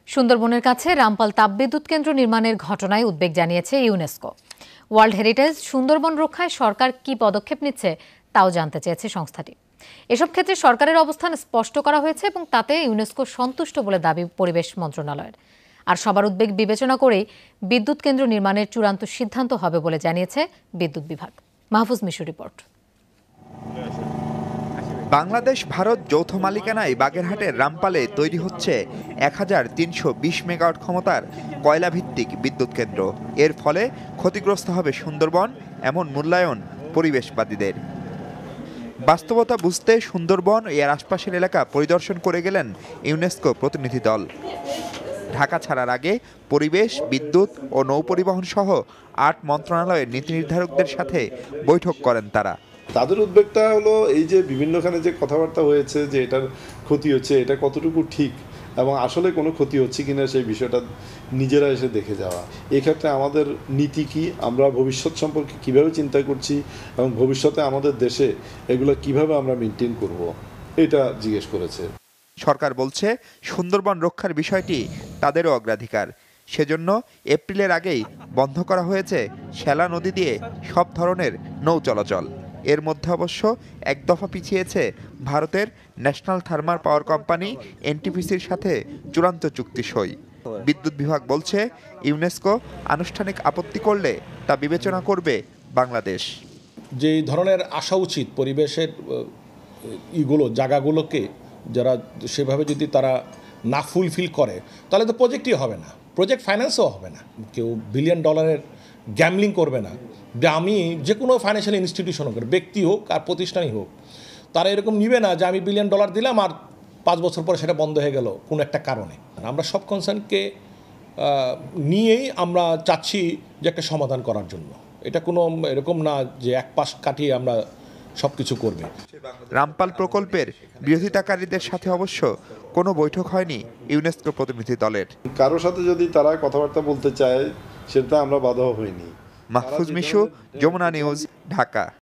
সুন্দরবনের কাছে রামপাল তাপবিদ্যুৎ কেন্দ্র নির্মাণের ঘটনায় উদ্বেগ জানিয়েছে ইউনেস্কো। ওয়ার্ল্ড হেরিটেজ সুন্দরবন রক্ষায় সরকার কি পদক্ষেপ নিচ্ছে তাও জানতে চেয়েছে সংস্থাটি। এসব ক্ষেত্রে সরকারের অবস্থান স্পষ্ট করা হয়েছে এবং তাতে ইউনেস্কো সন্তুষ্ট বলে দাবি পরিবেশ মন্ত্রণালয়ের। আর সবার উদ্বেগ বিবেচনা করেই বিদ্যুৎ কেন্দ্র নির্মাণের চূড়ান্ত সিদ্ধান্ত হবে বলে জানিয়েছে বিদ্যুৎ বিভাগ। মাহফুজ মিশু রিপোর্ট। বাংলাদেশ ভারত যৌথ মালিকানায় বাগেরহাটের রামপালে তৈরি হচ্ছে 1320 মেগাওয়াট ক্ষমতার কয়লা ভিত্তিক বিদ্যুৎ কেন্দ্র। এর ফলে ক্ষতিগ্রস্ত হবে সুন্দরবন, এমন মূল্যায়ন পরিবেশবাদীদের। বাস্তবতা বুঝতে সুন্দরবন ও এর আশপাশের এলাকা পরিদর্শন করে গেলেন ইউনেস্কো প্রতিনিধি দল। ঢাকা ছাড়ার আগে পরিবেশ, বিদ্যুৎ ও নৌপরিবহন সহ 8 মন্ত্রণালয়ের নীতি নির্ধারকদের সাথে বৈঠক করেন তারা। তাদের উদ্বেগটা হলো এই যে বিভিন্নখানে যে কথাবার্তা হয়েছে যে এটার ক্ষতি হচ্ছে, এটা কতটুকু ঠিক এবং আসলে কোনো ক্ষতি হচ্ছে কিনা সেই বিষয়টা নিজেরা এসে দেখে যাওয়া। এক্ষেত্রে আমাদের নীতি কি, আমরা ভবিষ্যৎ সম্পর্কে কিভাবে চিন্তা করছি এবং ভবিষ্যতে আমাদের দেশে এগুলো কিভাবে আমরা মেনটেন করব, এটা জিজ্ঞেস করেছে। সরকার বলছে সুন্দরবন রক্ষার বিষয়টি তাদেরও অগ্রাধিকার। সেজন্য এপ্রিলের আগেই বন্ধ করা হয়েছে শ্যালা নদী দিয়ে সব ধরনের নৌ চলাচল। এর মধ্যে অবশ্য এক দফা পিছিয়েছে ভারতের ন্যাশনাল থার্মাল পাওয়ার কোম্পানি এনটিপিসির সাথে চূড়ান্ত চুক্তি সই। বিদ্যুৎ বিভাগ বলছে ইউনেস্কো আনুষ্ঠানিক আপত্তি করলে তা বিবেচনা করবে বাংলাদেশ। যে ধরনের আসা উচিত পরিবেশের জায়গাগুলোকে যারা সেভাবে যদি তারা না ফুলফিল করে তাহলে তো প্রজেক্টই হবে না, প্রজেক্ট ফাইন্যান্সও হবে না। কেউ বিলিয়ন ডলারের গ্যামলিং করবে না। আমি যে কোনো ফাইন্যান্সিয়াল ইনস্টিটিউশন হোক, ব্যক্তি হোক আর প্রতিষ্ঠানই হোক, তারা এরকম নিবে না যে আমি বিলিয়ন ডলার দিলাম আর 5 বছর পরে সেটা বন্ধ হয়ে গেল কোনো একটা কারণে। আমরা সব কনসার্নকে নিয়েই আমরা চাচ্ছি যে একটা সমাধান করার জন্য। এটা কোনো এরকম না যে এক পাশ কাটিয়ে আমরা সব কিছু করবে। রামপাল প্রকল্পের বিরোধিতাকারীদের সাথে অবশ্য কোনো বৈঠক হয়নি ইউনেস্কো প্রতিনিধি দলের। কারোর সাথে যদি তারা কথাবার্তা বলতে চায় সেটা আমরা বাধা হইনি। মাহফুজ মিশু, যমুনা নিউজ, ঢাকা।